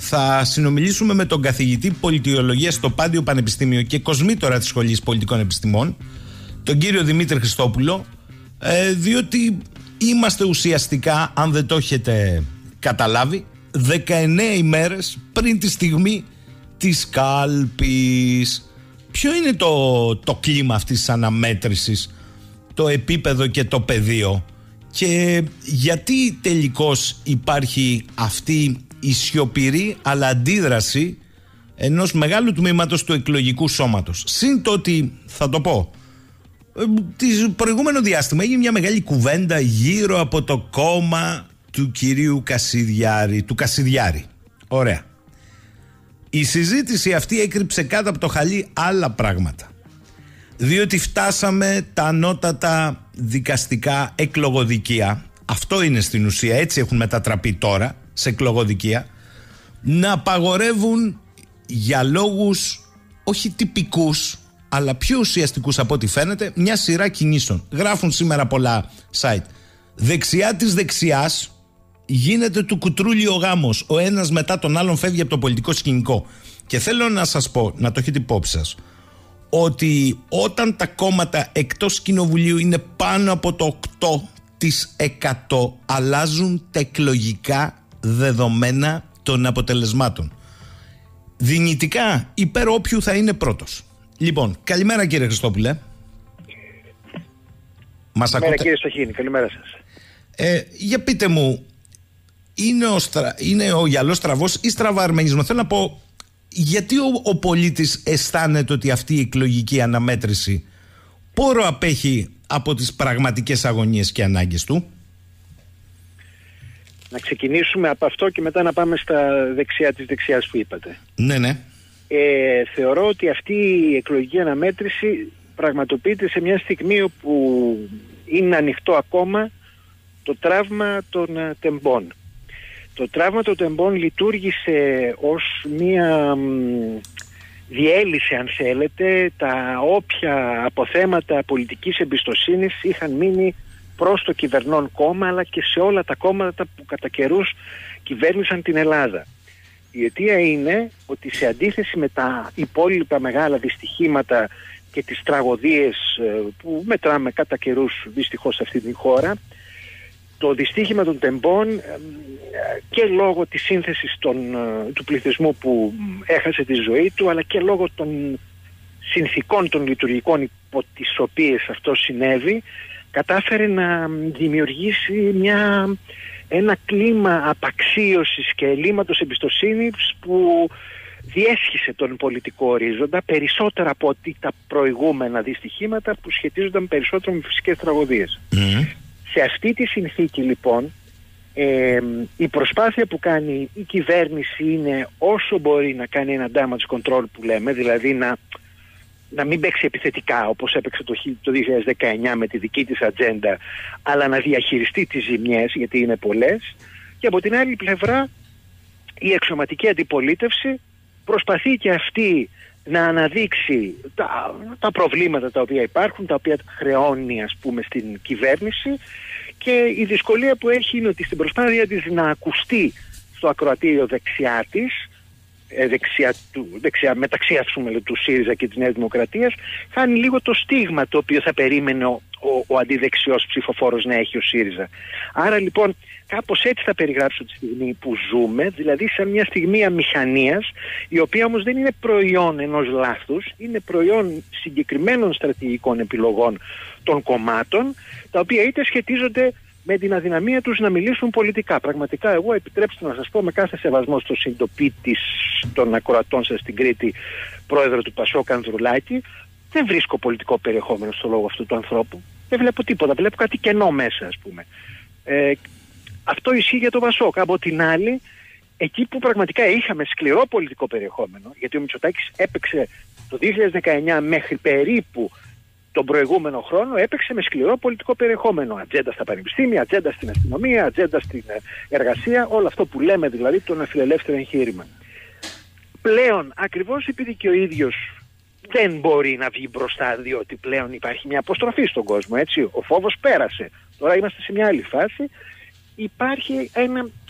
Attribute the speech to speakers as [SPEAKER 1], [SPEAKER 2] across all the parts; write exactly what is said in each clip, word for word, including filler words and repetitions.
[SPEAKER 1] θα συνομιλήσουμε με τον καθηγητή πολιτιολογίας στο Πάντιο Πανεπιστήμιο και κοσμήτορα της Σχολής Πολιτικών Επιστημών, τον κύριο Δημήτρη Χριστόπουλο, ε, διότι είμαστε ουσιαστικά, αν δεν το έχετε καταλάβει, δεκαεννέα ημέρες πριν τη στιγμή της κάλπης. Ποιο είναι το, το κλίμα αυτής της αναμέτρησης, το επίπεδο και το πεδίο, και γιατί τελικώς υπάρχει αυτή η σιωπηρή αλλά αντίδραση ενός μεγάλου τμήματος του εκλογικού σώματος? Συν το ότι, θα το πω, το προηγούμενο διάστημα έγινε μια μεγάλη κουβέντα γύρω από το κόμμα του κυρίου Κασιδιάρη, του Κασιδιάρη. Ωραία. Η συζήτηση αυτή έκρυψε κάτω από το χαλί άλλα πράγματα. Διότι φτάσαμε τα ανώτατα δικαστικά εκλογοδικεία, αυτό είναι στην ουσία, έτσι έχουν μετατραπεί τώρα σε εκλογοδικεία, να απαγορεύουν για λόγους όχι τυπικούς αλλά πιο ουσιαστικούς από ό,τι φαίνεται μια σειρά κινήσεων. Γράφουν σήμερα πολλά site. Δεξιά της δεξιάς γίνεται του κουτρούλι ο γάμος. Ο ένας μετά τον άλλον φεύγει από το πολιτικό σκηνικό. Και θέλω να σας πω, να το έχετε υπόψη σας, ότι όταν τα κόμματα εκτός κοινοβουλίου είναι πάνω από το οκτώ τοις εκατό αλλάζουν τα εκλογικά δεδομένα των αποτελεσμάτων. Δυνητικά υπέρ όποιου θα είναι πρώτος. Λοιπόν, καλημέρα κύριε Χριστόπουλε. Μας
[SPEAKER 2] καλημέρα
[SPEAKER 1] ακούτε?
[SPEAKER 2] Κύριε Στοχίνη, καλημέρα σας.
[SPEAKER 1] Ε, για πείτε μου, είναι ο, στρα... είναι ο γυαλός στραβός ή στραβαρμενισμό? Θέλω να πω, γιατί ο, ο πολίτης αισθάνεται ότι αυτή η εκλογική αναμέτρηση πόρο απέχει από τις πραγματικές αγωνίες και ανάγκες του?
[SPEAKER 2] Να ξεκινήσουμε από αυτό και μετά να πάμε στα δεξιά της δεξιάς που είπατε.
[SPEAKER 1] Ναι, ναι.
[SPEAKER 2] Ε, θεωρώ ότι αυτή η εκλογική αναμέτρηση πραγματοποιείται σε μια στιγμή όπου είναι ανοιχτό ακόμα το τραύμα των τεμπών. Το τραύμα των τεμπών λειτουργήσε ως μια διέλυση, αν θέλετε, τα όποια αποθέματα πολιτικής εμπιστοσύνης είχαν μείνει προς το κυβερνών κόμμα, αλλά και σε όλα τα κόμματα που κατά καιρούς κυβέρνησαν την Ελλάδα. Η αιτία είναι ότι σε αντίθεση με τα υπόλοιπα μεγάλα δυστυχήματα και τις τραγωδίες που μετράμε κατά καιρούς δυστυχώς σε αυτή τη χώρα, το δυστύχημα των τεμπών και λόγω της σύνθεσης των, του πληθυσμού που έχασε τη ζωή του, αλλά και λόγω των συνθηκών των λειτουργικών υπό τις οποίες αυτό συνέβη, κατάφερε να δημιουργήσει μια, ένα κλίμα απαξίωσης και ελλείμματος εμπιστοσύνης που διέσχισε τον πολιτικό ορίζοντα περισσότερα από ότι τα προηγούμενα δυστυχήματα που σχετίζονταν περισσότερο με φυσικές τραγωδίες. Mm. Σε αυτή τη συνθήκη λοιπόν ε, η προσπάθεια που κάνει η κυβέρνηση είναι όσο μπορεί να κάνει ένα damage control που λέμε, δηλαδή να, να μην παίξει επιθετικά όπως έπαιξε το, το δύο χιλιάδες δεκαεννιά με τη δική της ατζέντα, αλλά να διαχειριστεί τις ζημιές γιατί είναι πολλές, και από την άλλη πλευρά η εξωματική αντιπολίτευση προσπαθεί και αυτή να αναδείξει τα, τα προβλήματα τα οποία υπάρχουν, τα οποία χρεώνει ας πούμε στην κυβέρνηση, και η δυσκολία που έχει είναι ότι στην προσπάθεια της να ακουστεί στο ακροατήριο δεξιά της, δεξιά του, δεξιά, μεταξύ ας πούμε του ΣΥΡΙΖΑ και της Νέας Δημοκρατίας, χάνει λίγο το στίγμα το οποίο θα περίμενε ο, ο, ο αντιδεξιός ψηφοφόρος να έχει ο ΣΥΡΙΖΑ. Άρα λοιπόν κάπως έτσι θα περιγράψω τη στιγμή που ζούμε, δηλαδή σαν μια στιγμή αμηχανίας, η οποία όμως δεν είναι προϊόν ενός λάθους, είναι προϊόν συγκεκριμένων στρατηγικών επιλογών των κομμάτων, τα οποία είτε σχετίζονται με την αδυναμία τους να μιλήσουν πολιτικά. Πραγματικά εγώ, επιτρέψτε να σας πω με κάθε σεβασμό στο συντοπίτη των ακροατών σας στην Κρήτη, πρόεδρο του Πασόκ Ανδρουλάκη, δεν βρίσκω πολιτικό περιεχόμενο στο λόγο αυτού του ανθρώπου. Δεν βλέπω τίποτα, βλέπω κάτι κενό μέσα ας πούμε. Ε, αυτό ισχύει για το Πασόκ. Από την άλλη, εκεί που πραγματικά είχαμε σκληρό πολιτικό περιεχόμενο, γιατί ο Μητσοτάκης έπαιξε το δύο χιλιάδες δεκαεννιά μέχρι περίπου τον προηγούμενο χρόνο, έπαιξε με σκληρό πολιτικό περιεχόμενο. Ατζέντα στα πανεπιστήμια, ατζέντα στην αστυνομία, ατζέντα στην εργασία, όλο αυτό που λέμε δηλαδή το νεοφιλελεύθερο εγχείρημα. Πλέον, ακριβώς επειδή και ο ίδιος δεν μπορεί να βγει μπροστά, διότι πλέον υπάρχει μια αποστροφή στον κόσμο, έτσι, ο φόβος πέρασε. Τώρα είμαστε σε μια άλλη φάση. Υπάρχει ένα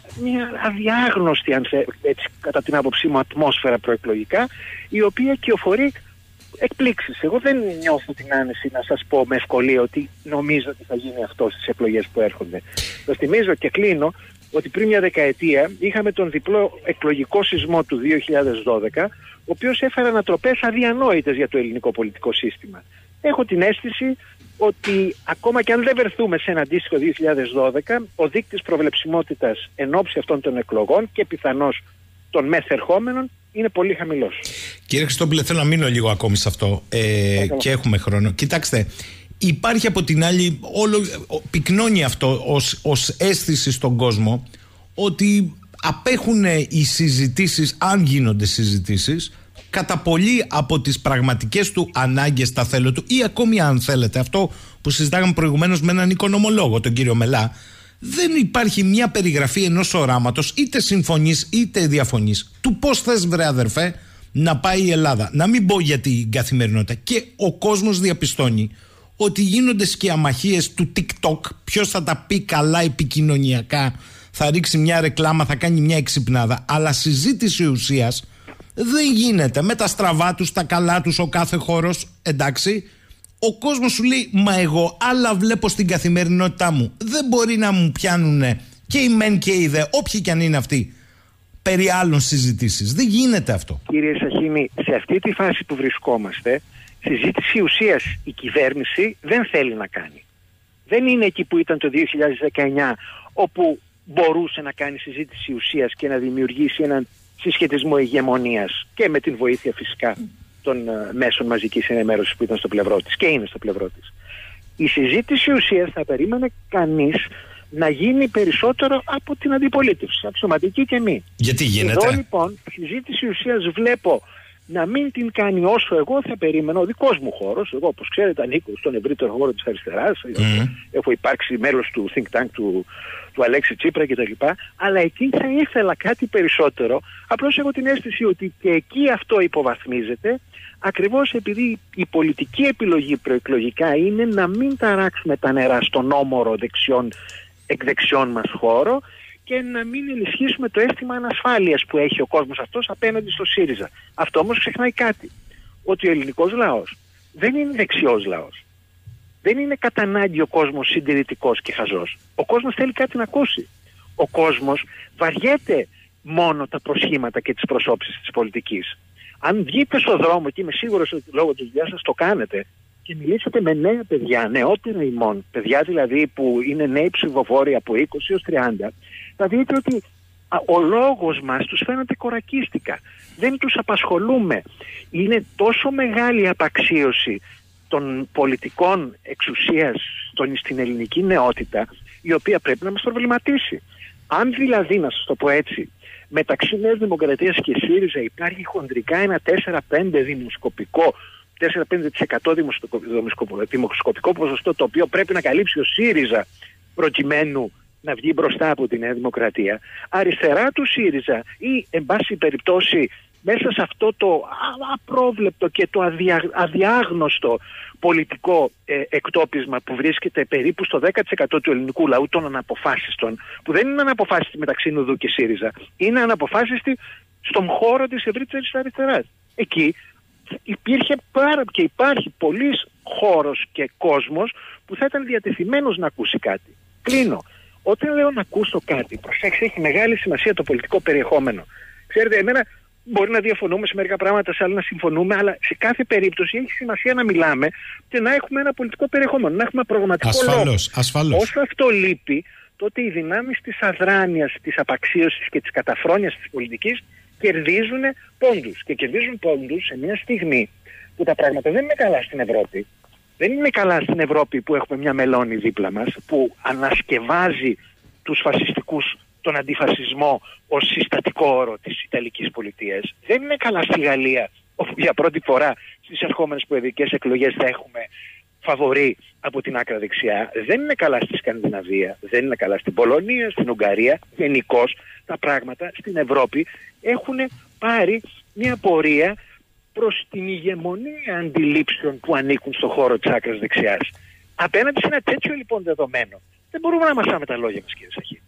[SPEAKER 2] μια αδιάγνωστη, αν θε, έτσι, κατά την άποψή μου, ατμόσφαιρα προεκλογικά, η οποία κυοφορεί εκπλήξεις. Εγώ δεν νιώθω την άνεση να σας πω με ευκολία ότι νομίζω ότι θα γίνει αυτό στις εκλογές που έρχονται. Σας θυμίζω και κλείνω ότι πριν μια δεκαετία είχαμε τον διπλό εκλογικό σεισμό του δύο χιλιάδες δώδεκα, ο οποίος έφερε ανατροπές αδιανόητες για το ελληνικό πολιτικό σύστημα. Έχω την αίσθηση ότι ακόμα και αν δεν βρεθούμε σε ένα αντίστοιχο δύο χιλιάδες δώδεκα, ο δείκτης προβλεψιμότητας εν ώψη αυτών των εκλογών και πιθανώς των μεθερχόμενων είναι πολύ χαμηλός. Κύριε
[SPEAKER 1] Χριστόπουλε, θέλω να μείνω λίγο ακόμη σε αυτό ε, και έχουμε χρόνο. Κοιτάξτε, υπάρχει από την άλλη, όλο, πυκνώνει αυτό ως, ως αίσθηση στον κόσμο ότι απέχουν οι συζητήσεις, αν γίνονται συζητήσεις, κατά πολύ από τις πραγματικές του ανάγκες, τα θέλω του, ή ακόμη αν θέλετε αυτό που συζητάγαμε προηγουμένως με έναν οικονομολόγο, τον κύριο Μελά. Δεν υπάρχει μια περιγραφή ενός οράματος, είτε συμφωνείς είτε διαφωνείς, του πώς θες, βρε αδερφέ, να πάει η Ελλάδα. Να μην πω για την καθημερινότητα. Και ο κόσμος διαπιστώνει ότι γίνονται σκιαμαχίες του TikTok. Ποιος θα τα πει καλά επικοινωνιακά, θα ρίξει μια ρεκλάμα, θα κάνει μια εξυπνάδα. Αλλά συζήτηση ουσίας δεν γίνεται. Με τα στραβά τους, τα καλά τους, ο κάθε χώρος, εντάξει. Ο κόσμος σου λέει, μα εγώ άλλα βλέπω στην καθημερινότητά μου. Δεν μπορεί να μου πιάνουν και οι μεν και οι δε, όποιοι κι αν είναι αυτοί, περί άλλων συζητήσεις. Δεν γίνεται αυτό.
[SPEAKER 2] Κύριε Σαχίνη, σε αυτή τη φάση που βρισκόμαστε, συζήτηση ουσίας η κυβέρνηση δεν θέλει να κάνει. Δεν είναι εκεί που ήταν το δύο χιλιάδες δεκαεννιά, όπου μπορούσε να κάνει συζήτηση ουσίας και να δημιουργήσει έναν συσχετισμό ηγεμονίας, και με την βοήθεια φυσικά των uh, μέσων μαζικής ενημέρωσης που ήταν στο πλευρό της και είναι στο πλευρό της. Η συζήτηση ουσίας θα περίμενε κανείς να γίνει περισσότερο από την αντιπολίτευση, αξιωματική και μη.
[SPEAKER 1] Γιατί γίνεται?
[SPEAKER 2] Εδώ λοιπόν η συζήτηση ουσίας βλέπω να μην την κάνει όσο εγώ θα περίμενα, ο δικός μου χώρος. Εγώ, όπως ξέρετε, ανήκω στον ευρύτερο χώρο της αριστεράς. Mm. Έχω υπάρξει μέλος του think tank του, του Αλέξη Τσίπρα κτλ. Αλλά εκεί θα ήθελα κάτι περισσότερο. Απλώς έχω την αίσθηση ότι και εκεί αυτό υποβαθμίζεται, ακριβώς επειδή η πολιτική επιλογή προεκλογικά είναι να μην ταράξουμε τα νερά στον όμορο δεξιών, εκδεξιών μας χώρο, και να μην ενισχύσουμε το αίσθημα ανασφάλειας που έχει ο κόσμος αυτός απέναντι στο ΣΥΡΙΖΑ. Αυτό όμως ξεχνάει κάτι. Ότι ο ελληνικός λαός δεν είναι δεξιός λαός. Δεν είναι κατά ανάγκη ο κόσμος συντηρητικός και χαζός. Ο κόσμος θέλει κάτι να ακούσει. Ο κόσμος βαριέται μόνο τα προσχήματα και τις προσώψεις της πολιτικής. Αν βγείτε στον δρόμο, και είμαι σίγουρος ότι λόγω της δουλειάς σας το κάνετε, και μιλήσετε με νέα παιδιά, νεότερα ημών, παιδιά δηλαδή που είναι νέοι ψηφοφόροι από είκοσι έως τριάντα, θα δείτε ότι α, ο λόγος μας τους φαίνεται κορακίστικα. Δεν τους απασχολούμε. Είναι τόσο μεγάλη η απαξίωση των πολιτικών εξουσίας στον, στην ελληνική νεότητα, η οποία πρέπει να μας προβληματίσει. Αν δηλαδή, να σας το πω έτσι, μεταξύ Νέας Δημοκρατίας και ΣΥΡΙΖΑ υπάρχει χοντρικά ένα τέσσερα πέντε δημοσκοπικό, τέσσερα πέντε τοις εκατό δημοσκοπικό ποσοστό, το οποίο πρέπει να καλύψει ο ΣΥΡΙΖΑ προκειμένου να βγει μπροστά από τη Νέα Δημοκρατία, αριστερά του ΣΥΡΙΖΑ ή εν πάση περιπτώσει μέσα σε αυτό το απρόβλεπτο και το αδια, αδιάγνωστο πολιτικό ε, εκτόπισμα που βρίσκεται περίπου στο δέκα τοις εκατό του ελληνικού λαού, των αναποφάσιστων, που δεν είναι αναποφάσιστη μεταξύ Νουδού και ΣΥΡΙΖΑ, είναι αναποφάσιστη στον χώρο της ευρύτερης αριστεράς. Εκεί υπήρχε πάρα και υπάρχει πολύς χώρος και κόσμος που θα ήταν διατεθειμένος να ακούσει κάτι. Κλείνω. Όταν λέω να ακούσω κάτι, προσέξτε, έχει μεγάλη σημασία το πολιτικό περιεχόμενο. Ξέρετε, εμένα μπορεί να διαφωνούμε σε μερικά πράγματα, σε άλλα να συμφωνούμε, αλλά σε κάθε περίπτωση έχει σημασία να μιλάμε και να έχουμε ένα πολιτικό περιεχόμενο, να έχουμε προγραμματικό
[SPEAKER 1] ασφαλώς,
[SPEAKER 2] λόγο.
[SPEAKER 1] Ασφαλώς.
[SPEAKER 2] Όσο αυτό λείπει, τότε οι δυνάμεις της αδράνειας, της απαξίωσης και της καταφρόνειας της πολιτικής κερδίζουν πόντους. Και κερδίζουν πόντους σε μια στιγμή που τα πράγματα δεν είναι καλά στην Ευρώπη. Δεν είναι καλά στην Ευρώπη που έχουμε μια Μελώνη δίπλα μας, που ανασκευάζει τους φασιστικούς, τον αντιφασισμό ως συστατικό όρο της Ιταλικής πολιτείας. Δεν είναι καλά στη Γαλλία, όπου για πρώτη φορά στις ερχόμενες προεδρικές εκλογές θα έχουμε φαβορί από την άκρα δεξιά. Δεν είναι καλά στη Σκανδιναβία, δεν είναι καλά στην Πολωνία, στην Ουγγαρία. Γενικώς τα πράγματα στην Ευρώπη έχουν πάρει μια πορεία προς την ηγεμονία αντιλήψεων που ανήκουν στον χώρο της άκρας δεξιάς. Απέναντι σε ένα τέτοιο λοιπόν δεδομένο, δεν μπορούμε να μασάμε τα λόγια μας, κύριε Σαχή.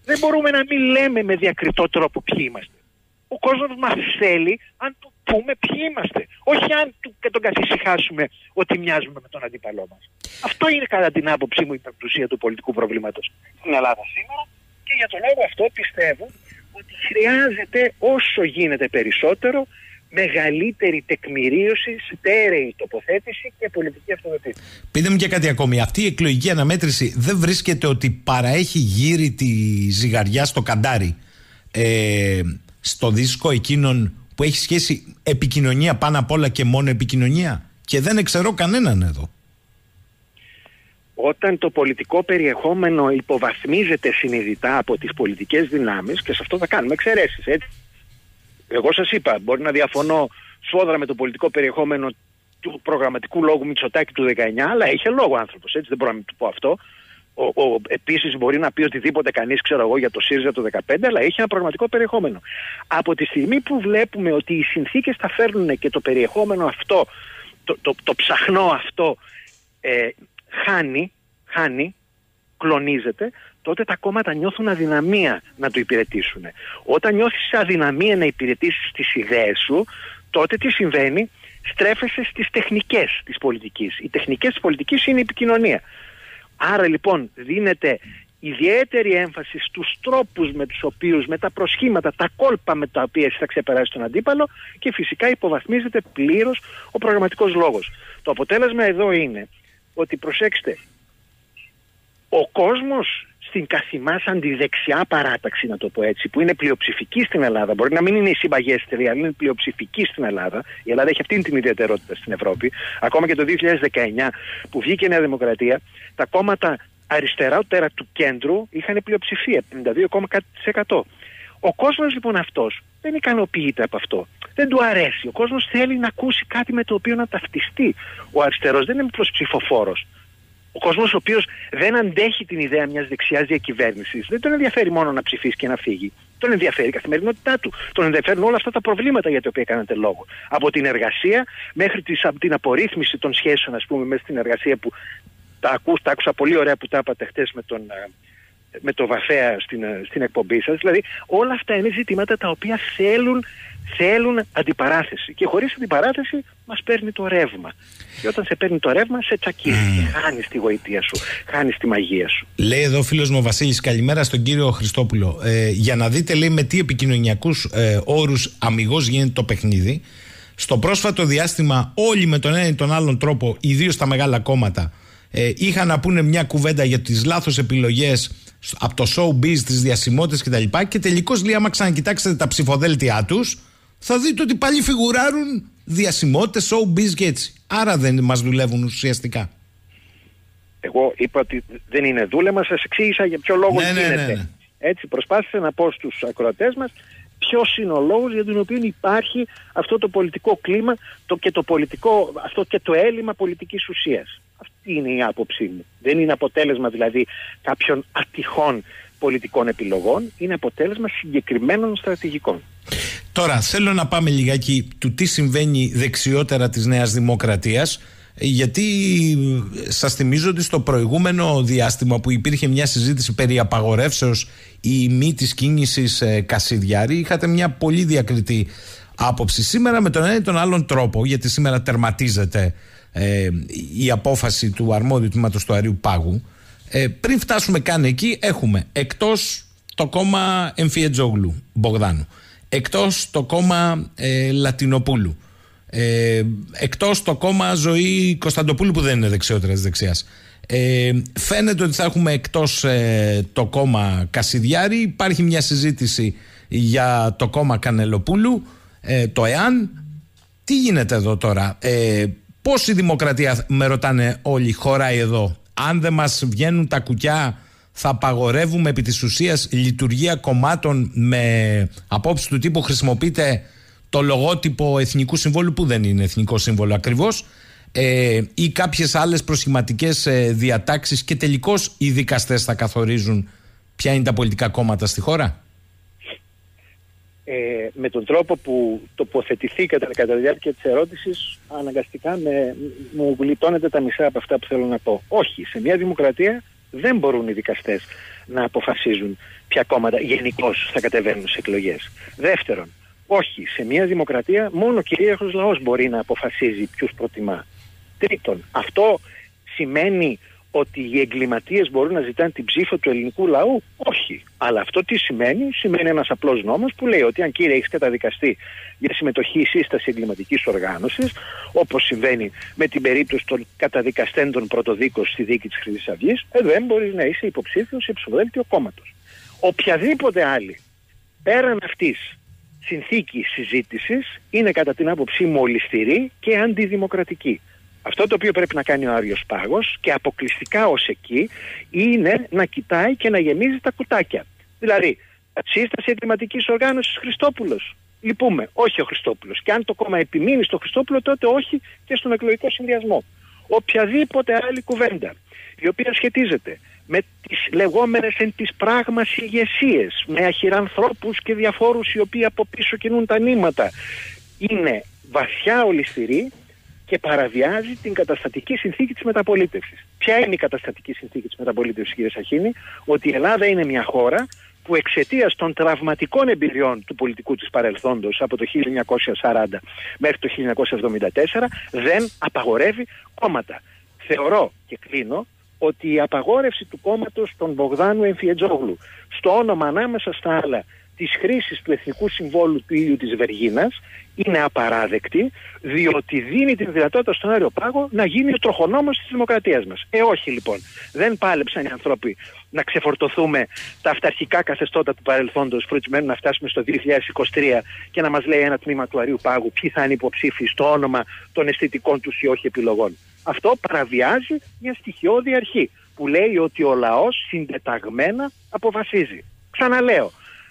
[SPEAKER 2] Δεν μπορούμε να μην λέμε με διακριτό τρόπο ποιοι είμαστε. Ο κόσμος μας θέλει αν του πούμε ποιοι είμαστε. Όχι αν του, και τον καθησυχάσουμε ότι μοιάζουμε με τον αντίπαλό μας. Αυτό είναι κατά την άποψή μου η πεμπτουσία του πολιτικού προβλήματος στην Ελλάδα σήμερα, και για τον λόγο αυτό πιστεύω ότι χρειάζεται όσο γίνεται περισσότερο μεγαλύτερη τεκμηρίωση, στέρεη τοποθέτηση και πολιτική αυτοδοτήτηση.
[SPEAKER 1] Πείτε μου και κάτι ακόμη. Αυτή η εκλογική αναμέτρηση δεν βρίσκεται ότι παραέχει γύρει τη ζυγαριά στο καντάρι, ε, στο δίσκο εκείνον που έχει σχέση επικοινωνία πάνω απ' όλα και μόνο επικοινωνία? Και δεν εξαιρώ κανέναν εδώ.
[SPEAKER 2] Όταν το πολιτικό περιεχόμενο υποβαθμίζεται συνειδητά από τις πολιτικές δυνάμεις, και σε αυτό θα κάνουμε εξαιρέσεις, έτσι. Εγώ σας είπα, μπορεί να διαφωνώ σφόδρα με το πολιτικό περιεχόμενο του προγραμματικού λόγου Μητσοτάκη του δεκαεννιά, αλλά είχε λόγο ο άνθρωπος, έτσι, δεν μπορώ να μην του πω αυτό. Ο, ο, επίσης μπορεί να πει οτιδήποτε κανείς, ξέρω εγώ, για το ΣΥΡΙΖΑ το δεκαπέντε, αλλά είχε ένα πραγματικό περιεχόμενο. Από τη στιγμή που βλέπουμε ότι οι συνθήκες τα φέρνουν και το περιεχόμενο αυτό, το, το, το ψαχνό αυτό ε, χάνει, χάνει, κλονίζεται, τότε τα κόμματα νιώθουν αδυναμία να το υπηρετήσουν. Όταν νιώθεις αδυναμία να υπηρετήσεις τις ιδέες σου, τότε τι συμβαίνει? Στρέφεσαι στις τεχνικές της πολιτικής. Οι τεχνικές της πολιτικής είναι η επικοινωνία. Άρα λοιπόν δίνεται ιδιαίτερη έμφαση στους τρόπους με τους οποίους, με τα προσχήματα, τα κόλπα με τα οποία εσύ θα ξεπεράσεις τον αντίπαλο, και φυσικά υποβαθμίζεται πλήρως ο προγραμματικός λόγος. Το αποτέλεσμα εδώ είναι ότι, προσέξτε, ο κόσμος στην καθημάς αντιδεξιά παράταξη, να το πω έτσι, που είναι πλειοψηφική στην Ελλάδα, μπορεί να μην είναι η συμπαγέστερη, αλλά είναι πλειοψηφική στην Ελλάδα. Η Ελλάδα έχει αυτήν την ιδιαιτερότητα στην Ευρώπη. Ακόμα και το δύο χιλιάδες δεκαεννιά που βγήκε η Νέα Δημοκρατία, τα κόμματα αριστερότερα του κέντρου είχαν πλειοψηφία, πενήντα δύο κόμμα κάτι τοις εκατό. Ο κόσμος λοιπόν αυτός δεν ικανοποιείται από αυτό. Δεν του αρέσει. Ο κόσμος θέλει να ακούσει κάτι με το οποίο να ταυτιστεί. Ο αριστερός δεν είναι απλώς ψηφοφόρος. Ο κόσμος ο οποίος δεν αντέχει την ιδέα μιας δεξιάς διακυβέρνησης, δεν τον ενδιαφέρει μόνο να ψηφίσει και να φύγει. Τον ενδιαφέρει η καθημερινότητά του. Τον ενδιαφέρουν όλα αυτά τα προβλήματα για τα οποία κάνατε λόγο. Από την εργασία μέχρι την απορρίθμιση των σχέσεων, ας πούμε, μέσα στην εργασία, που τα, ακούς, τα άκουσα πολύ ωραία που τα είπατε χτες με τον, με το Βαφέα στην, στην εκπομπή σας. Δηλαδή όλα αυτά είναι ζητήματα τα οποία θέλουν, θέλουν αντιπαράθεση. Και χωρίς αντιπαράθεση μας παίρνει το ρεύμα. Και όταν σε παίρνει το ρεύμα, σε τσακίζει. Mm. Χάνεις τη γοητεία σου, χάνεις τη μαγεία σου.
[SPEAKER 1] Λέει εδώ ο φίλος μου ο Βασίλης, καλημέρα στον κύριο Χριστόπουλο. Ε, για να δείτε, λέει, με τι επικοινωνιακούς ε, όρους αμιγώς γίνεται το παιχνίδι. Στο πρόσφατο διάστημα, όλοι με τον ένα ή τον άλλον τρόπο, ιδίως τα μεγάλα κόμματα, ε, είχαν να πούνε μια κουβέντα για τις λάθος επιλογές από το showbiz, τις διασημότητες κτλ. Και τελικώς, λέει, άμα ξανακοιτάξετε τα ψηφοδέλτια τους, θα δείτε ότι πάλι φιγουράρουν διασημότητες, showbiz και έτσι. Άρα δεν μας δουλεύουν ουσιαστικά.
[SPEAKER 2] Εγώ είπα ότι δεν είναι δούλεμα, σας εξήγησα για ποιο λόγο
[SPEAKER 1] ναι,
[SPEAKER 2] γίνεται.
[SPEAKER 1] Ναι, ναι, ναι.
[SPEAKER 2] Έτσι προσπάθησα να πω στους ακροατές μας ποιος είναι ο λόγος για τον οποίο υπάρχει αυτό το πολιτικό κλίμα το και το πολιτικό, αυτό και το έλλειμμα πολιτικής ουσίας. Αυτή είναι η άποψή μου. Δεν είναι αποτέλεσμα δηλαδή κάποιων ατυχών πολιτικών επιλογών, είναι αποτέλεσμα συγκεκριμένων στρατηγικών.
[SPEAKER 1] Τώρα θέλω να πάμε λιγάκι του τι συμβαίνει δεξιότερα της Νέας Δημοκρατίας, γιατί σας θυμίζω ότι στο προηγούμενο διάστημα που υπήρχε μια συζήτηση περί απαγορεύσεως ή μη της κίνησης ε, Κασιδιάρη, είχατε μια πολύ διακριτή άποψη. Σήμερα με τον ένα ή τον άλλον τρόπο, γιατί σήμερα τερματίζεται ε, η απόφαση του αρμόδιου τμήματος του Αριού Πάγου, ε, πριν φτάσουμε καν εκεί έχουμε εκτός το κόμμα Εμφιετζόγλου Μπογδάνου, εκτός το κόμμα ε, Λατινοπούλου, ε, εκτός το κόμμα Ζωή Κωνσταντοπούλου που δεν είναι δεξιότερα της δεξιάς. Ε, φαίνεται ότι θα έχουμε εκτός ε, το κόμμα Κασιδιάρη. Υπάρχει μια συζήτηση για το κόμμα Κανελοπούλου, ε, το ΕΑΝ. Τι γίνεται εδώ τώρα? Ε, πώς η δημοκρατία, με ρωτάνε όλοι, χωράει εδώ? Αν δεν μας βγαίνουν τα κουκιά, θα απαγορεύουμε επί της ουσίας λειτουργία κομμάτων με απόψη του τύπου χρησιμοποιείται το λογότυπο εθνικού συμβόλου, που δεν είναι εθνικό σύμβολο ακριβώς, ε, ή κάποιες άλλες προσχηματικές ε, διατάξεις, και τελικώς οι δικαστές θα καθορίζουν ποια είναι τα πολιτικά κόμματα στη χώρα?
[SPEAKER 2] Ε, με τον τρόπο που τοποθετηθήκατε κατά τη διάρκεια της ερώτησης, αναγκαστικά με, μου γλιτώνετε τα μισά από αυτά που θέλω να πω. Όχι, σε μια δημοκρατία Δεν μπορούν οι δικαστές να αποφασίζουν ποια κόμματα γενικώς θα κατεβαίνουν σε εκλογές. Δεύτερον, όχι, σε μια δημοκρατία μόνο ο κυρίαρχος λαός μπορεί να αποφασίζει ποιους προτιμά. Τρίτον, αυτό σημαίνει ότι οι εγκληματίες μπορούν να ζητάνε την ψήφο του ελληνικού λαού? Όχι. Αλλά αυτό τι σημαίνει? Σημαίνει ένας απλός νόμος που λέει ότι αν, κύριε, έχεις καταδικαστεί για συμμετοχή ή σύσταση εγκληματικής οργάνωσης, όπως συμβαίνει με την περίπτωση των καταδικαστέντων πρωτοδίκως στη δίκη της Χρυσής Αυγής, ε, δεν μπορείς να είσαι υποψήφιος σε ψηφοδέλτιο κόμματος. Οποιαδήποτε άλλη πέραν αυτής συνθήκη συζήτησης είναι κατά την άποψή μου ολισθηρή και αντιδημοκρατική. Αυτό το οποίο πρέπει να κάνει ο Άριος Πάγος και αποκλειστικά ως εκεί είναι να κοιτάει και να γεμίζει τα κουτάκια. Δηλαδή, σύσταση εγκληματικής οργάνωσης Χριστόπουλος. Λυπούμε, όχι ο Χριστόπουλος. Και αν το κόμμα επιμείνει στο Χριστόπουλο, τότε όχι και στον εκλογικό συνδυασμό. Οποιαδήποτε άλλη κουβέντα η οποία σχετίζεται με τις λεγόμενες εν της πράγμας ηγεσίες, με αχυρανθρώπους και διαφόρους οι οποίοι από πίσω κινούν τα νήματα, είναι βαθιά ολισθηρή και παραβιάζει την καταστατική συνθήκη της μεταπολίτευσης. Ποια είναι η καταστατική συνθήκη της μεταπολίτευσης, κύριε Σαχίνη? Ότι η Ελλάδα είναι μια χώρα που εξαιτίας των τραυματικών εμπειριών του πολιτικού της παρελθόντος από το χίλια εννιακόσια σαράντα μέχρι το χίλια εννιακόσια εβδομήντα τέσσερα δεν απαγορεύει κόμματα. Θεωρώ και κλείνω ότι η απαγόρευση του κόμματος των Μπογδάνου Εμφιετζόγλου στο όνομα ανάμεσα στα άλλα της χρήσης του Εθνικού Συμβόλου του ήλιου της Βεργίνας είναι απαράδεκτη, διότι δίνει την δυνατότητα στον Άριο Πάγο να γίνει ο τροχονόμος της δημοκρατίας μας. Ε, όχι λοιπόν. Δεν πάλεψαν οι άνθρωποι να ξεφορτωθούμε τα αυταρχικά καθεστώτα του παρελθόντος προκειμένου να φτάσουμε στο δύο χιλιάδες είκοσι τρία και να μας λέει ένα τμήμα του Αρείου Πάγου ποιοι θα είναι υποψήφοι στο όνομα των αισθητικών τους ή όχι επιλογών. Αυτό παραβιάζει μια στοιχειώδη αρχή που λέει ότι ο λαός συντεταγμένα αποφασίζει. Ξαναλέω.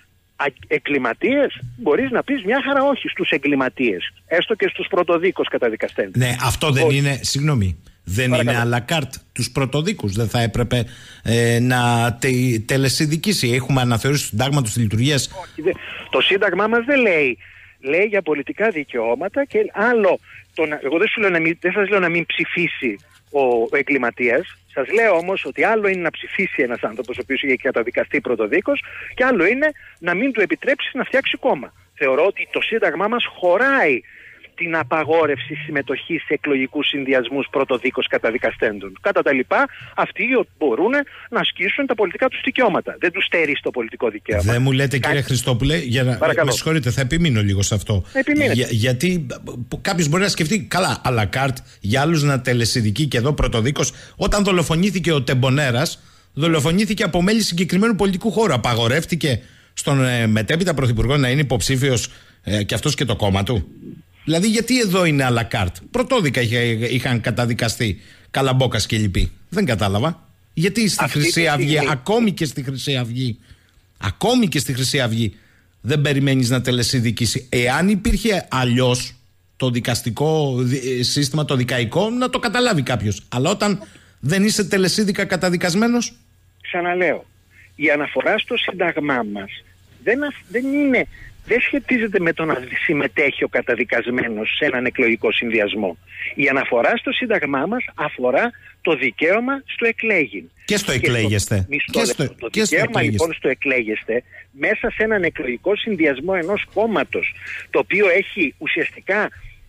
[SPEAKER 2] Εγκληματίες, μπορείς να πεις μια χαρά όχι στους εγκληματίες, έστω και στους πρωτοδίκως καταδικαστέντες.
[SPEAKER 1] Ναι, αυτό δεν όχι. είναι, συγγνώμη, δεν Παρακαλώ. είναι à la carte τους πρωτοδίκους. Δεν θα έπρεπε ε, να τε, τελεσυνδικήσει? Έχουμε αναθεωρήσει το Σύνταγμα του στη λειτουργία.
[SPEAKER 2] Όχι, δε, το Σύνταγμά μας δεν λέει. Λέει για πολιτικά δικαιώματα και άλλο. Τον, εγώ δεν, σου λέω να μην, δεν σας λέω να μην ψηφίσει ο, ο εγκληματίας. Σας λέω όμως ότι άλλο είναι να ψηφίσει ένας άνθρωπος ο οποίος είχε καταδικαστεί πρωτοδίκως και άλλο είναι να μην του επιτρέψει να φτιάξει κόμμα. Θεωρώ ότι το Σύνταγμά μας χωράει την απαγόρευση συμμετοχής σε εκλογικούς συνδυασμούς πρωτοδίκως καταδικαστέντων. Κατά τα λοιπά, αυτοί μπορούν να ασκήσουν τα πολιτικά τους δικαιώματα. Δεν τους στερεί το πολιτικό δικαίωμα.
[SPEAKER 1] Δεν μου λέτε, κύριε Χριστόπουλε, για να.
[SPEAKER 2] Παρακαλώ.
[SPEAKER 1] Με συγχωρείτε, θα επιμείνω λίγο σε αυτό. Για, γιατί κάποιος μπορεί να σκεφτεί, καλά, à la carte, για άλλους να τελεσυνδικεί και εδώ πρωτοδίκως. Όταν δολοφονήθηκε ο Τεμπονέρας, δολοφονήθηκε από μέλη συγκεκριμένου πολιτικού χώρου. Απαγορεύτηκε στον ε, μετέπειτα πρωθυπουργό να είναι υποψήφιος ε, και αυτός και το κόμμα του. Δηλαδή, γιατί εδώ είναι à la carte? Πρωτόδικα είχαν καταδικαστεί Καλαμπόκας και λοιποί. Δεν κατάλαβα. Γιατί στη Αυτή Χρυσή Αυγή, ακόμη και στη Χρυσή Αυγή, ακόμη και στη Χρυσή Αυγή, δεν περιμένεις να τελεσυνδικήσει? Εάν υπήρχε αλλιώς το δικαστικό σύστημα, το δικαϊκό, να το καταλάβει κάποιος. Αλλά όταν δεν είσαι τελεσύνδικα καταδικασμένος.
[SPEAKER 2] Ξαναλέω, η αναφορά στο Σύνταγμά μας δεν, δεν είναι. Δεν σχετίζεται με το να συμμετέχει ο καταδικασμένος σε έναν εκλογικό συνδυασμό. Η αναφορά στο Σύνταγμά μας αφορά το δικαίωμα στο εκλέγειν.
[SPEAKER 1] Και στο εκλέγεστε.
[SPEAKER 2] Και στο, και στο, το και δικαίωμα στο λοιπόν στο εκλέγεστε μέσα σε έναν εκλογικό συνδυασμό ενός κόμματος, το οποίο έχει ουσιαστικά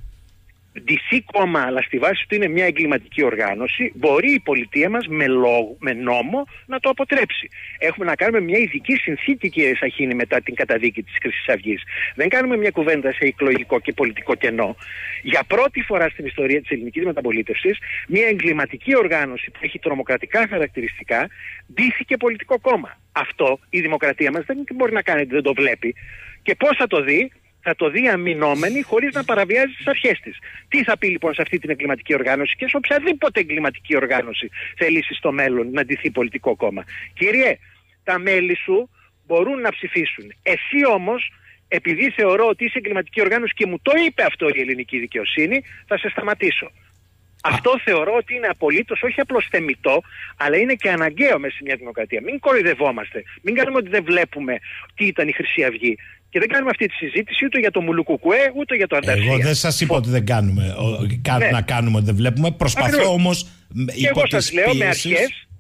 [SPEAKER 2] ντι σι κόμμα, αλλά στη βάση του είναι μια εγκληματική οργάνωση, μπορεί η πολιτεία μας με, λόγο, με νόμο να το αποτρέψει. Έχουμε να κάνουμε μια ειδική συνθήκη, κύριε Σαχίνη, μετά την καταδίκη της Χρυσής Αυγής. Δεν κάνουμε μια κουβέντα σε εκλογικό και πολιτικό κενό. Για πρώτη φορά στην ιστορία της ελληνικής μεταπολίτευσης, μια εγκληματική οργάνωση που έχει τρομοκρατικά χαρακτηριστικά ντύθηκε πολιτικό κόμμα. Αυτό η δημοκρατία μας δεν μπορεί να κάνει, δεν το βλέπει. Και πώς θα το δει? Θα το δει αμυνόμενη χωρίς να παραβιάζει τις αρχές της. Τι θα πει λοιπόν σε αυτή την εγκληματική οργάνωση και σε οποιαδήποτε εγκληματική οργάνωση θελήσει στο μέλλον να ντυθεί πολιτικό κόμμα? Κύριε, τα μέλη σου μπορούν να ψηφίσουν. Εσύ όμως, επειδή θεωρώ ότι είσαι εγκληματική οργάνωση και μου το είπε αυτό η ελληνική δικαιοσύνη, θα σε σταματήσω. Αυτό θεωρώ ότι είναι απολύτως όχι απλώς θεμιτό, αλλά είναι και αναγκαίο μέσα σε μια δημοκρατία. Μην κοροϊδευόμαστε. Μην κάνουμε ότι δεν βλέπουμε τι ήταν η Χρυσή Αυγή. Και δεν κάνουμε αυτή τη συζήτηση ούτε για το Μουλουκουκουέ, ούτε για το Ανταρσία.
[SPEAKER 1] Εγώ δεν σας είπα ότι δεν κάνουμε. Ναι. Να κάνουμε ότι δεν βλέπουμε. Προσπαθώ όμως.
[SPEAKER 2] Και εγώ σας λέω με αρχές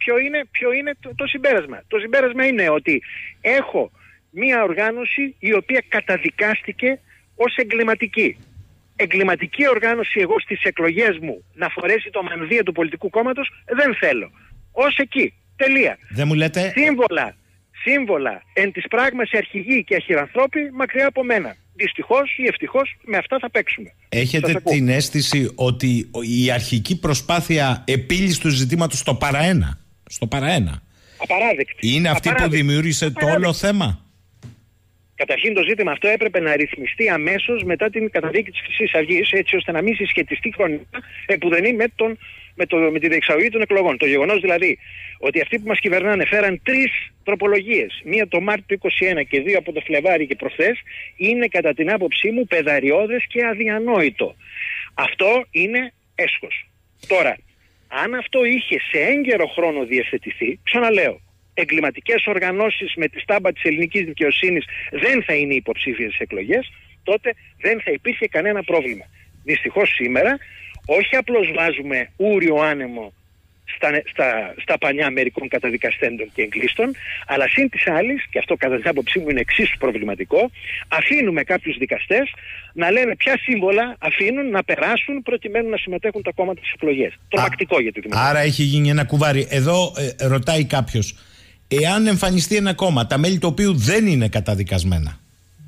[SPEAKER 2] ποιο είναι, ποιο είναι το, το συμπέρασμα. Το συμπέρασμα είναι ότι έχω μία οργάνωση η οποία καταδικάστηκε ως εγκληματική. Εγκληματική οργάνωση εγώ στις εκλογές μου να φορέσει το μανδύα του πολιτικού κόμματος δεν θέλω. Ως εκεί. Τελεία.
[SPEAKER 1] Δεν μου λέτε...
[SPEAKER 2] Σύμβολα, σύμβολα εν της πράγμαση αρχηγοί και αχυρανθρώποι μακριά από μένα. Δυστυχώς ή ευτυχώς με αυτά θα παίξουμε.
[SPEAKER 1] Έχετε την αίσθηση ότι η αρχική προσπάθεια επίλυσης του ζητήματος στο παραένα, στο παραένα
[SPEAKER 2] απαράδεκτη.
[SPEAKER 1] Είναι αυτή Απαράδεκτη. που δημιούργησε Απαράδεκτη. το όλο θέμα.
[SPEAKER 2] Καταρχήν το ζήτημα αυτό έπρεπε να ρυθμιστεί αμέσως μετά την καταδίκη της Χρυσής Αυγής, έτσι ώστε να μην συσχετιστεί χρονικά επουδενή με, τον, με, το, με τη διεξαγωγή των εκλογών. Το γεγονός δηλαδή ότι αυτοί που μας κυβερνάνε φέραν τρεις τροπολογίες, μία το Μάρτιο του είκοσι ένα και δύο από το Φλεβάρι και προχθές, είναι κατά την άποψή μου πεδαριώδες και αδιανόητο. Αυτό είναι έσχος. Τώρα, αν αυτό είχε σε έγκαιρο χρόνο διευθετηθεί, ξαναλέω, εγκληματικές οργανώσεις με τη στάμπα της ελληνικής δικαιοσύνης δεν θα είναι υποψήφιες στις εκλογές, τότε δεν θα υπήρχε κανένα πρόβλημα. Δυστυχώς σήμερα όχι απλώς βάζουμε ούριο άνεμο στα, στα, στα πανιά μερικών καταδικαστέντων και εγκλήστων, αλλά σύν της άλλης, και αυτό κατά την άποψή μου είναι εξίσου προβληματικό, αφήνουμε κάποιους δικαστές να λένε ποια σύμβολα αφήνουν να περάσουν προκειμένου να συμμετέχουν τα κόμματα στις εκλογές. Τρομακτικό για τη δημοκρατία.
[SPEAKER 1] Άρα έχει γίνει ένα κουβάρι. Εδώ ε, ρωτάει κάποιος, εάν εμφανιστεί ένα κόμμα, τα μέλη του οποίου δεν είναι καταδικασμένα,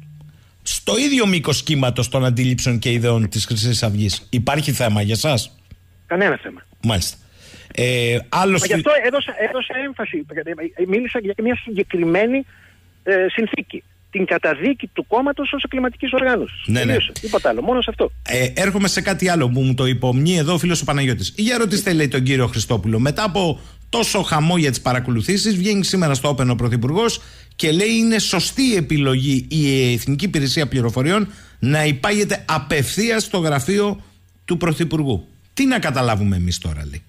[SPEAKER 1] στο ίδιο μήκος κύματος των αντίληψεων και ιδεών της Χρυσής Αυγής, υπάρχει θέμα για σας?
[SPEAKER 2] Κανένα θέμα.
[SPEAKER 1] Μάλιστα. Ε, άλλος...
[SPEAKER 2] Γι' αυτό έδωσα, έδωσα έμφαση. Μίλησα για μια συγκεκριμένη ε, συνθήκη. Την καταδίκη του κόμματος ως εγκληματικής οργάνωσης.
[SPEAKER 1] Ναι, ναι.
[SPEAKER 2] Τίποτα άλλο, μόνο σε αυτό.
[SPEAKER 1] Ε, έρχομαι σε κάτι άλλο που μου το υπομνεί εδώ ο φίλος ο Παναγιώτης. Για ρωτήστε, λέει, τον κύριο Χριστόπουλο, μετά από τόσο χαμό για τις παρακολουθήσεις, βγαίνει σήμερα στο Όπεν ο Πρωθυπουργός και λέει είναι σωστή επιλογή η Εθνική Υπηρεσία Πληροφοριών να υπάγεται απευθείας στο γραφείο του Πρωθυπουργού. Τι να καταλάβουμε εμείς τώρα, λέει?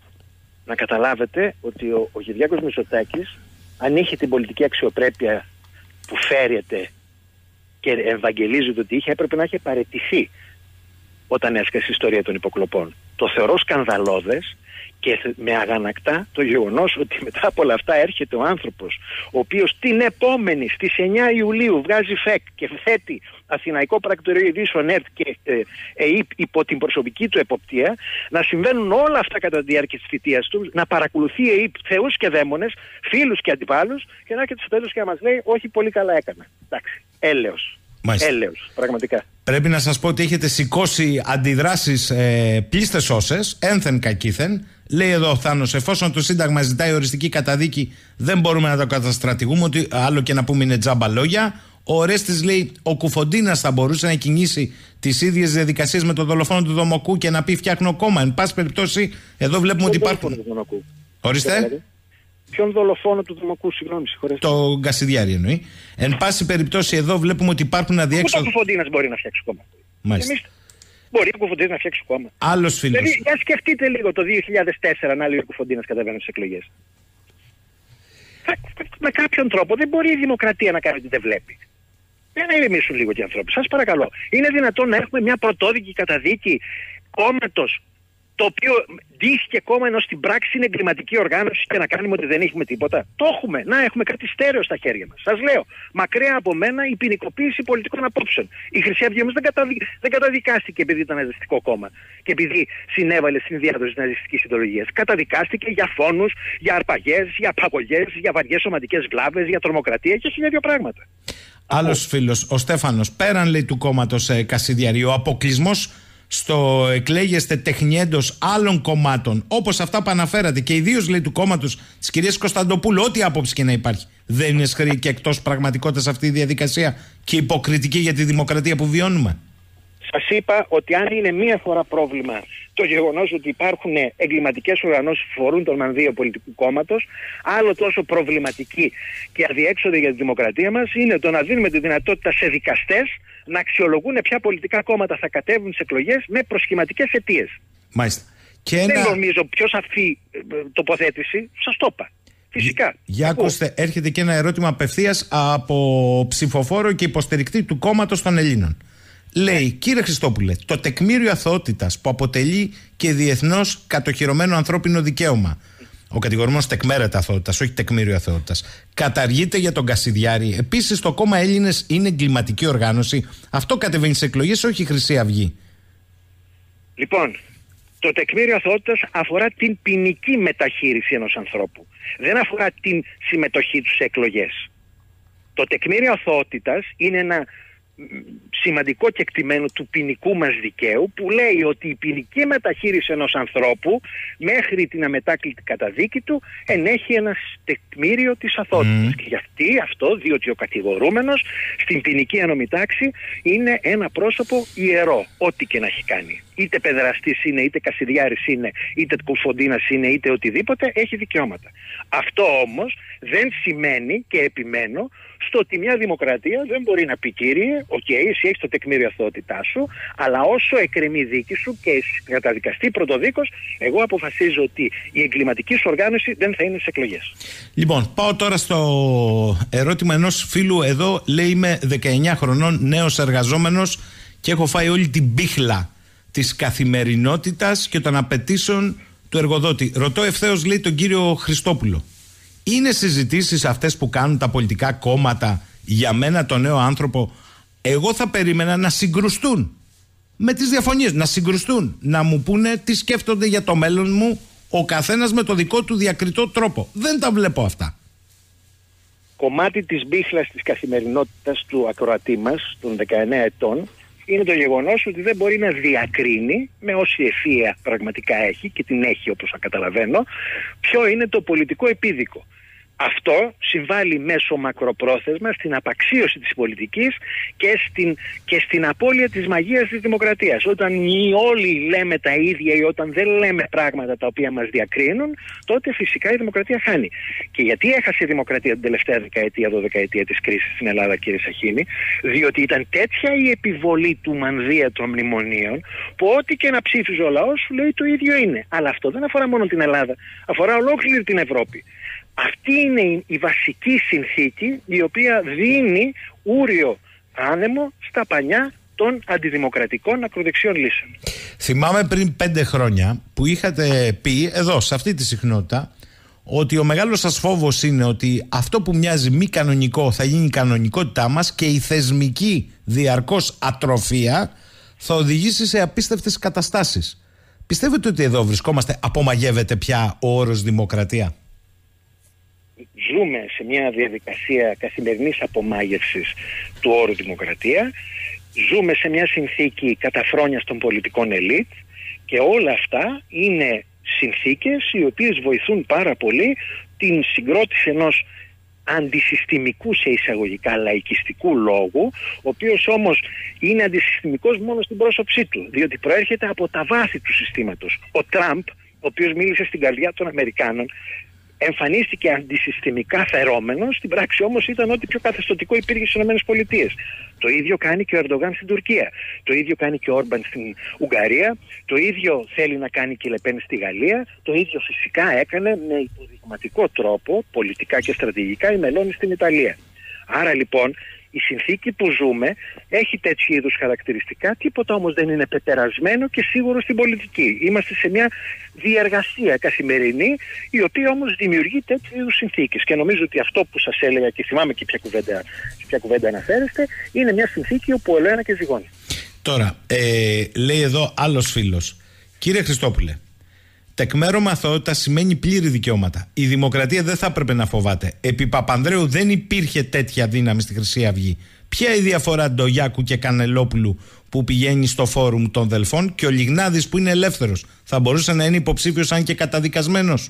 [SPEAKER 2] Να καταλάβετε ότι ο, ο Κυριάκος Μητσοτάκης, αν είχε την πολιτική αξιοπρέπεια που φέρεται και ευαγγελίζεται ότι είχε, έπρεπε να είχε παραιτηθεί όταν έσκασε η ιστορία των υποκλοπών. Το θεωρώ σκανδαλώδες και με αγανακτά το γεγονός ότι μετά από όλα αυτά έρχεται ο άνθρωπος ο οποίος την επόμενη στις εννιά Ιουλίου βγάζει ΦΕΚ και θέτει Αθηναϊκό Πρακτορείο Ειδήσεων ΕΡΤ και ε, ΕΙΠ υπό την προσωπική του εποπτεία, να συμβαίνουν όλα αυτά κατά τη διάρκεια της θητείας του, να παρακολουθεί η ΕΙΠ θεούς και δαίμονες, φίλους και αντιπάλους, και να έρχεται στο τέλος και να μας λέει όχι, πολύ καλά έκανα. Εντάξει, έλεος. Μάλιστα. Έλεος, πραγματικά.
[SPEAKER 1] Πρέπει να σας πω ότι έχετε σηκώσει αντιδράσεις ε, πλήστες όσες, ένθεν κακήθεν. Λέει εδώ ο Θάνος, εφόσον το Σύνταγμα ζητάει οριστική καταδίκη, δεν μπορούμε να το καταστρατηγούμε, ότι άλλο και να πούμε είναι τζάμπα λόγια. Ο Ορέστης λέει, ο Κουφοντίνας θα μπορούσε να κινήσει τις ίδιες διαδικασίες με τον δολοφόνο του Δομοκού και να πει φτιάχνω κόμμα. Εν πάση περιπτώσει, εδώ βλέπουμε
[SPEAKER 2] Ποιον
[SPEAKER 1] ότι υπάρχουν. Ορίστε.
[SPEAKER 2] Ποιον δολοφόνο του Δομοκού, συγγνώμη, συγχωρέστε.
[SPEAKER 1] Το Γκασιδιάρη εννοεί. Εν πάση περιπτώσει, εδώ βλέπουμε ότι υπάρχουν αδιέξοδο.
[SPEAKER 2] Πού ο Κουφοντίνας μπορεί να φτιάξει κόμμα?
[SPEAKER 1] Μάλιστα.
[SPEAKER 2] Εμείς... Μπορεί ο Κουφοντίνας να φτιάξει κόμμα.
[SPEAKER 1] Άλλος φίλος.
[SPEAKER 2] Δηλαδή, για σκεφτείτε λίγο το δύο χιλιάδες τέσσερα να λέει ο Κουφοντίνας κατεβαίνει στις εκλογές. Με κάποιον τρόπο δεν μπορεί η δημοκρατία να κάνει ότι δεν βλέπει. Δεν να ηρεμήσουν λίγο και οι άνθρωποι. Σας παρακαλώ. Είναι δυνατόν να έχουμε μια πρωτόδικη καταδίκη κόμματος το οποίο ντύθηκε κόμμα ενώ στην πράξη είναι εγκληματική οργάνωση και να κάνουμε ότι δεν έχουμε τίποτα? Το έχουμε. Να έχουμε κάτι στέρεο στα χέρια μας. Σας λέω, μακριά από μένα η ποινικοποίηση πολιτικών απόψεων. Η Χρυσή Αυγή όμως δεν, καταδι... δεν καταδικάστηκε επειδή ήταν ναζιστικό κόμμα και επειδή συνέβαλε στην διάδοση της ναζιστικής ιδεολογίας. Καταδικάστηκε για φόνους, για αρπαγές, για απαγωγές, για βαριές σωματικές βλάβες, για τρομοκρατία και χίλια δύο πράγματα.
[SPEAKER 1] Άλλος φίλος, ο Στέφανος, πέραν λέει του κόμματος ε, Κασιδιάρη, ο αποκλεισμός στο εκλέγεστε τεχνιέντος άλλων κομμάτων, όπως αυτά που αναφέρατε, και ιδίως λέει του κόμματος της κυρίας Κωνσταντοπούλου, ό,τι άποψη και να υπάρχει, δεν είναι σχρή και εκτός πραγματικότητας αυτή η διαδικασία και υποκριτική για τη δημοκρατία που βιώνουμε?
[SPEAKER 2] Σας είπα ότι αν είναι μία φορά πρόβλημα το γεγονός ότι υπάρχουν εγκληματικές οργανώσεις που φορούν τον μανδύο πολιτικού κόμματος, άλλο τόσο προβληματική και αδιέξοδη για τη δημοκρατία μας είναι το να δίνουμε τη δυνατότητα σε δικαστές να αξιολογούν ποια πολιτικά κόμματα θα κατέβουν στις εκλογές με προσχηματικές αιτίες.
[SPEAKER 1] Μάλιστα. Και
[SPEAKER 2] δεν
[SPEAKER 1] ένα...
[SPEAKER 2] νομίζω πιο σαφή τοποθέτηση, σας το είπα. Φυσικά.
[SPEAKER 1] Για ακούστε, έρχεται και ένα ερώτημα απευθείας από ψηφοφόρο και υποστηρικτή του κόμματος των Ελλήνων. Λέει, κύριε Χριστόπουλε, το τεκμήριο αθωότητας που αποτελεί και διεθνώς κατοχυρωμένο ανθρώπινο δικαίωμα ο κατηγορούμενος τεκμέρεται αθωότητας, όχι τεκμήριο αθωότητας, καταργείται για τον Κασιδιάρη. Επίσης, το κόμμα Έλληνες είναι εγκληματική οργάνωση. Αυτό κατεβαίνει σε εκλογές, όχι η Χρυσή Αυγή.
[SPEAKER 2] Λοιπόν, το τεκμήριο αθωότητας αφορά την ποινική μεταχείριση ενός ανθρώπου. Δεν αφορά την συμμετοχή του σε εκλογές. Το τεκμήριο αθωότητας είναι ένα σημαντικό κεκτημένο του ποινικού μας δικαίου που λέει ότι η ποινική μεταχείριση ενός ανθρώπου μέχρι την αμετάκλητη καταδίκη του ενέχει ένα τεκμήριο της αθωότητας. Mm. Και γιατί αυτό, διότι ο κατηγορούμενος στην ποινική ένομη τάξη είναι ένα πρόσωπο ιερό, ό,τι και να έχει κάνει. Είτε παιδραστής είναι, είτε Κασιδιάρης είναι, είτε Κουφοντίνας είναι, είτε οτιδήποτε, έχει δικαιώματα. Αυτό όμως δεν σημαίνει, και επιμένω, στο ότι μια δημοκρατία δεν μπορεί να πει, κύριε, οκ, okay, εσύ έχεις το τεκμήριο αθωότητά σου, αλλά όσο εκκρεμεί δίκη σου και καταδικαστεί πρωτοδίκως, εγώ αποφασίζω ότι η εγκληματική σου οργάνωση δεν θα είναι σε εκλογές.
[SPEAKER 1] Λοιπόν, πάω τώρα στο ερώτημα ενός φίλου εδώ. Λέει, είμαι δεκαεννιά χρονών, νέος εργαζόμενος και έχω φάει όλη την μπίχλα της καθημερινότητας και των απαιτήσεων του εργοδότη. Ρωτώ ευθέως, λέει, τον κύριο Χριστόπουλο. Είναι συζητήσεις αυτές που κάνουν τα πολιτικά κόμματα για μένα, τον νέο άνθρωπο? Εγώ θα περίμενα να συγκρουστούν με τις διαφωνίες, να συγκρουστούν, να μου πούνε τι σκέφτονται για το μέλλον μου, ο καθένας με το δικό του διακριτό τρόπο. Δεν τα βλέπω αυτά.
[SPEAKER 2] Κομμάτι της μπίχλας της καθημερινότητας του ακροατή μας, των δεκαεννέα ετών, είναι το γεγονός ότι δεν μπορεί να διακρίνει, με όση ευφυΐα πραγματικά έχει και την έχει όπως θα καταλαβαίνω, ποιο είναι το πολιτικό επίδικο. Αυτό συμβάλλει μέσω μακροπρόθεσμα στην απαξίωση της πολιτικής και στην, και στην απώλεια της μαγείας της δημοκρατίας. Όταν όλοι λέμε τα ίδια ή όταν δεν λέμε πράγματα τα οποία μας διακρίνουν, τότε φυσικά η δημοκρατία χάνει. Και γιατί έχασε η δημοκρατία την τελευταία δεκαετία, δωδεκαετία της κρίσης στην Ελλάδα, κύριε Σαχίνη? Διότι ήταν τέτοια η επιβολή του μανδύα των μνημονίων, που ό,τι και να ψήφιζε ο λαός σου λέει το ίδιο είναι. Αλλά αυτό δεν αφορά μόνο την Ελλάδα, αφορά ολόκληρη την Ευρώπη. Αυτή είναι η βασική συνθήκη η οποία δίνει ούριο άνεμο στα πανιά των αντιδημοκρατικών ακροδεξιών λύσεων.
[SPEAKER 1] Θυμάμαι πριν πέντε χρόνια που είχατε πει εδώ σε αυτή τη συχνότητα ότι ο μεγάλος σας φόβος είναι ότι αυτό που μοιάζει μη κανονικό θα γίνει η κανονικότητά μας και η θεσμική διαρκώς ατροφία θα οδηγήσει σε απίστευτες καταστάσεις. Πιστεύετε ότι εδώ βρισκόμαστε, απομαγεύεται πια ο όρος δημοκρατία?
[SPEAKER 2] Ζούμε σε μια διαδικασία καθημερινής απομάγευσης του όρου δημοκρατία. Ζούμε σε μια συνθήκη καταφρόνιας των πολιτικών ελίτ και όλα αυτά είναι συνθήκες οι οποίες βοηθούν πάρα πολύ την συγκρότηση ενός αντισυστημικού σε εισαγωγικά λαϊκιστικού λόγου, ο οποίος όμως είναι αντισυστημικός μόνο στην πρόσωψή του, διότι προέρχεται από τα βάθη του συστήματος. Ο Τραμπ, ο οποίος μίλησε στην καρδιά των Αμερικάνων, εμφανίστηκε αντισυστημικά φερόμενο, στην πράξη όμως ήταν ό,τι πιο καθεστωτικό υπήρχε στις ΗΠΑ. Το ίδιο κάνει και ο Ερντογάν στην Τουρκία. Το ίδιο κάνει και ο Όρμπαν στην Ουγγαρία. Το ίδιο θέλει να κάνει και η Λεπέν στη Γαλλία. Το ίδιο φυσικά έκανε με υποδειγματικό τρόπο, πολιτικά και στρατηγικά, η Μελώνη στην Ιταλία. Άρα λοιπόν η συνθήκη που ζούμε έχει τέτοιου είδους χαρακτηριστικά, τίποτα όμως δεν είναι πεπερασμένο και σίγουρο στην πολιτική. Είμαστε σε μια διεργασία καθημερινή, η οποία όμως δημιουργεί τέτοιου είδους συνθήκες. Και νομίζω ότι αυτό που σας έλεγα και θυμάμαι και ποια κουβέντα, ποια κουβέντα αναφέρεστε, είναι μια συνθήκη όπου ολοένα και ζυγώνει. Τώρα,
[SPEAKER 1] ε, λέει εδώ άλλος φίλος, κύριε Χριστόπουλε, τεκμέρωμα αθωότητα σημαίνει πλήρη δικαιώματα. Η δημοκρατία δεν θα έπρεπε να φοβάται. Επί Παπανδρέου δεν υπήρχε τέτοια δύναμη στη Χρυσή Αυγή. Ποια η διαφορά Ντογιάκου και Κανελόπουλου που πηγαίνει στο φόρουμ των Δελφών και ο Λιγνάδης που είναι ελεύθερος? Θα μπορούσε να είναι υποψήφιος αν και καταδικασμένος?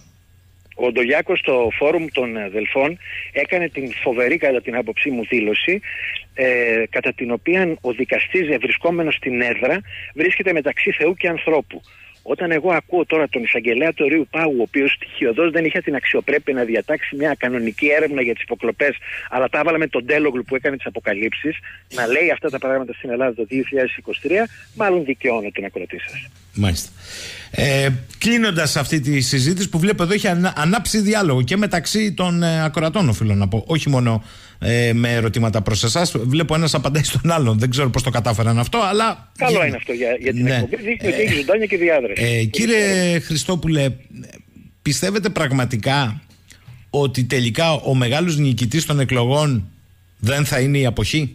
[SPEAKER 2] Ο Ντογιάκος στο φόρουμ των Δελφών έκανε την φοβερή, κατά την άποψή μου, δήλωση ε, κατά την οποία ο δικαστής βρισκόμενος στην έδρα βρίσκεται μεταξύ Θεού και ανθρώπου. Όταν εγώ ακούω τώρα τον εισαγγελέα του Ρείου Πάγου, ο οποίος στοιχειοδός δεν είχε την αξιοπρέπεια να διατάξει μια κανονική έρευνα για τις υποκλοπές, αλλά τα έβαλα με τον Τέλογλου που έκανε τις αποκαλύψεις, να λέει αυτά τα πράγματα στην Ελλάδα το δύο χιλιάδες είκοσι τρία, μάλλον δικαιώνω την ακροτή σας.
[SPEAKER 1] Μάλιστα. Ε, κλείνοντας αυτή τη συζήτηση που βλέπω εδώ, έχει ανά, ανάψει διάλογο και μεταξύ των ε, ακροατών, οφείλω να πω, όχι μόνο ε, με ερωτήματα προς εσάς. Βλέπω ένας απαντάει στον άλλον. Δεν ξέρω πώς το κατάφεραν αυτό, αλλά.
[SPEAKER 2] Καλό είναι αυτό για, για την ναι. εκπομπή. Δείχνει ότι έχει ζωντάνια και διάδραση.
[SPEAKER 1] Ε, κύριε Χριστόπουλε, πιστεύετε πραγματικά ότι τελικά ο μεγάλος νικητής των εκλογών δεν θα είναι η αποχή?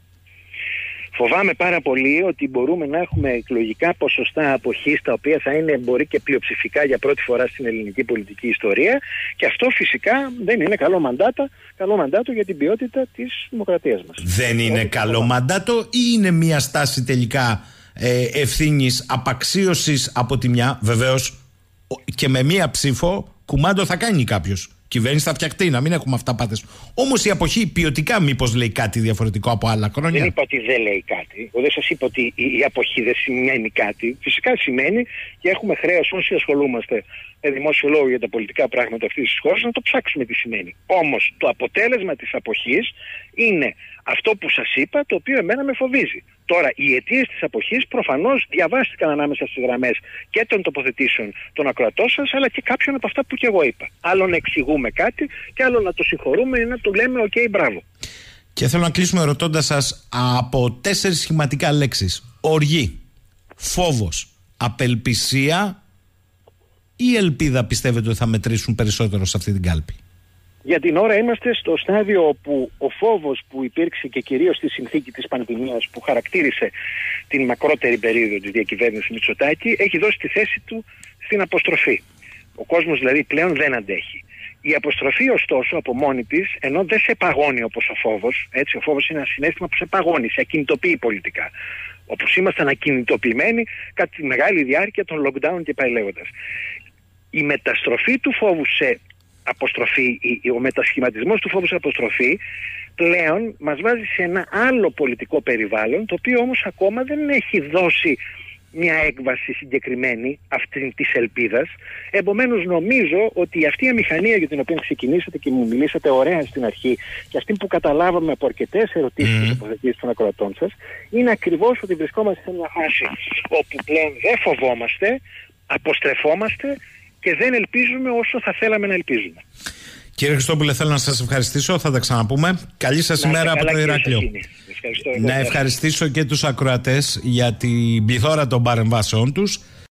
[SPEAKER 2] Φοβάμαι πάρα πολύ ότι μπορούμε να έχουμε εκλογικά ποσοστά αποχής τα οποία θα είναι μπορεί και πλειοψηφικά για πρώτη φορά στην ελληνική πολιτική ιστορία, και αυτό φυσικά δεν είναι καλό μαντάτο, καλό μαντάτο για την ποιότητα της δημοκρατίας μας.
[SPEAKER 1] Δεν είναι ότι καλό μαντάτο ή είναι μια στάση τελικά ε, ευθύνης απαξίωσης από τη μια? Βεβαίως και με μία ψήφο κουμάντο θα κάνει κάποιος. Κυβέρνηση θα φτιαχτεί, να μην έχουμε αυταπάτες. Όμως η αποχή ποιοτικά μήπως λέει κάτι διαφορετικό από άλλα χρόνια?
[SPEAKER 2] Δεν είπα ότι δεν λέει κάτι. Εγώ δεν σας είπα ότι η αποχή δεν σημαίνει κάτι. Φυσικά σημαίνει, και έχουμε χρέος όσοι ασχολούμαστε με δημόσιο λόγο για τα πολιτικά πράγματα αυτής της χώρας να το ψάξουμε τι σημαίνει. Όμως το αποτέλεσμα της αποχής είναι αυτό που σας είπα, το οποίο εμένα με φοβίζει. Τώρα, οι αιτίες της αποχής προφανώς διαβάστηκαν ανάμεσα στις γραμμές και των τοποθετήσεων των ακροατών σας, αλλά και κάποιον από αυτά που και εγώ είπα. Άλλο να εξηγούμε κάτι και άλλο να το συγχωρούμε ή να του λέμε «ΟΚ, okay, μπράβο».
[SPEAKER 1] Και θέλω να κλείσουμε ρωτώντας σας από τέσσερις σχηματικά λέξεις. Οργή, φόβος, απελπισία ή ελπίδα πιστεύετε ότι θα μετρήσουν περισσότερο σε αυτή την κάλπη?
[SPEAKER 2] Για την ώρα είμαστε στο στάδιο όπου ο φόβος που υπήρξε και κυρίως στη συνθήκη της πανδημίας που χαρακτήρισε την μακρότερη περίοδο της διακυβέρνησης Μητσοτάκη έχει δώσει τη θέση του στην αποστροφή. Ο κόσμος δηλαδή πλέον δεν αντέχει. Η αποστροφή ωστόσο από μόνη της, ενώ δεν σε παγώνει όπως ο φόβος, έτσι, ο φόβος είναι ένα συναίσθημα που σε παγώνει, σε ακινητοποιεί πολιτικά. Όπως ήμασταν ακινητοποιημένοι κατά τη μεγάλη διάρκεια των lockdown και πάει λέγοντας. Η μεταστροφή του φόβου σε αποστροφή, ο μετασχηματισμός του φόβου σε αποστροφή πλέον μας βάζει σε ένα άλλο πολιτικό περιβάλλον, το οποίο όμως ακόμα δεν έχει δώσει μια έκβαση συγκεκριμένη αυτή της ελπίδας. Επομένως νομίζω ότι αυτή η αμηχανία για την οποία ξεκινήσατε και μου μιλήσατε ωραία στην αρχή και αυτή που καταλάβαμε από αρκετές ερωτήσεις και τοποθετήσεις των ακροατών σας, είναι ακριβώς ότι βρισκόμαστε σε μια φάση όπου πλέον δεν φοβόμαστε, αποστρεφόμαστε και δεν ελπίζουμε όσο θα θέλαμε να ελπίζουμε. Κύριε
[SPEAKER 1] Χριστόπουλε, θέλω να σας ευχαριστήσω. Θα τα ξαναπούμε. Καλή σας να ημέρα από το Ηράκλειο. Να ευχαριστήσω και τους ακροατές για την πληθώρα των παρεμβάσεών τους.